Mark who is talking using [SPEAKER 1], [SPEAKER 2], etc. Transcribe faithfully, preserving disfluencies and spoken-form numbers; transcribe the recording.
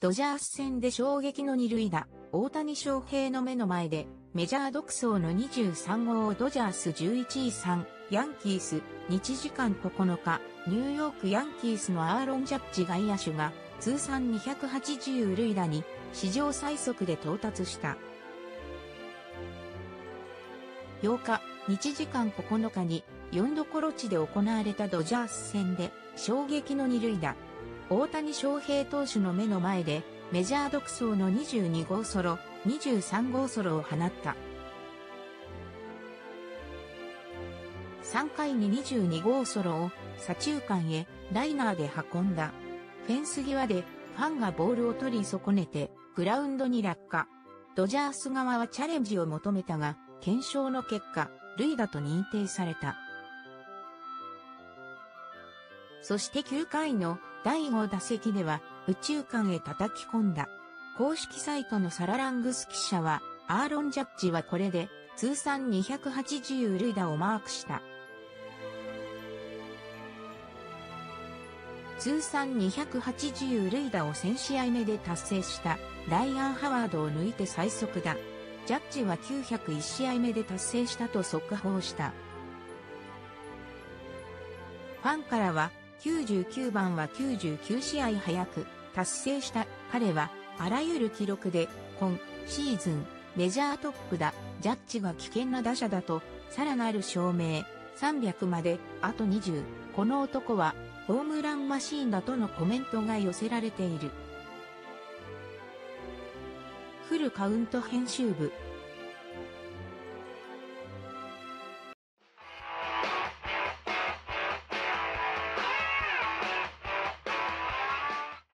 [SPEAKER 1] ドジャース戦で衝撃の二塁打、大谷翔平の目の前で、メジャー独走のにじゅうさんごうドジャースじゅういちいさん、ヤンキース、日時間ここのか、ニューヨークヤンキースのアーロン・ジャッジ外野手が、通算にひゃくはちじゅう塁打に、史上最速で到達した。ようか、日時間ここのかに、よんどころ地で行われたドジャース戦で、衝撃の二塁打。大谷翔平投手の目の前で、メジャー独走のにじゅうにごうソロ、にじゅうさんごうソロを放った。さんかいににじゅうにごうソロを左中間へライナーで運んだ。フェンス際でファンがボールを取り損ねてグラウンドに落下。ドジャース側はチャレンジを求めたが、検証の結果、塁打と認定された。そしてきゅうかいのだいご打席では右中間へ叩き込んだ。公式サイトのサララングス記者は、アーロン・ジャッジはこれで通算にひゃくはちじゅう塁打をマークした。通算にひゃくはちじゅう塁打をせんしあいめで達成したライアン・ハワードを抜いて最速だ。ジャッジはきゅうひゃくいちしあいめで達成したと速報した。ファンからはきゅうじゅうきゅうばんはきゅうじゅうきゅうしあい早く達成した。彼はあらゆる記録で今シーズンメジャートップだ。ジャッジが危険な打者だとさらなる証明。さんびゃくまであとにじゅう。この男はホームランマシーンだとのコメントが寄せられている。フルカウント編集部